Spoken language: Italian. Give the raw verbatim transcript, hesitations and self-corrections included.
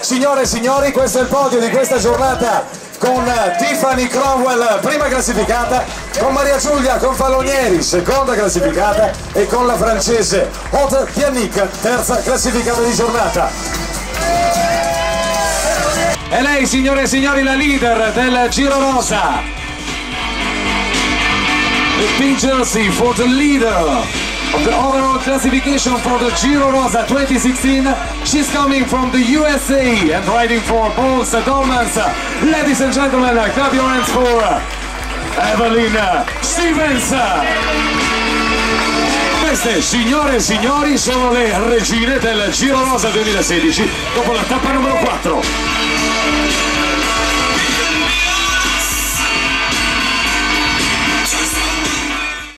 Signore e signori, questo è il podio di questa giornata con Tiffany Cromwell, prima classificata, con Maria Giulia Confalonieri, seconda classificata, e con la francese Haute Yannick, terza classificata di giornata. E lei, signore e signori, la leader del Giro Rosa. The pink jersey for the leader of the overall classification for the Giro Rosa twenty sixteen. She's coming from the U S A and riding for Bols Dolmans. Ladies and gentlemen, clap your hands for Evelyn Stevens. Queste, signore e signori, sono le regine del Giro Rosa duemilasedici dopo la tappa numero quattro.